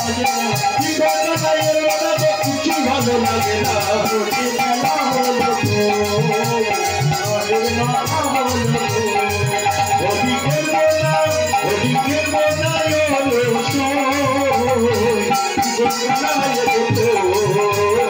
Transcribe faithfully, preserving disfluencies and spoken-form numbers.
লাগে না জীবন মায়ের মতো কিছু ভালো লাগে না হলো গো, মায়ের মাথা হলো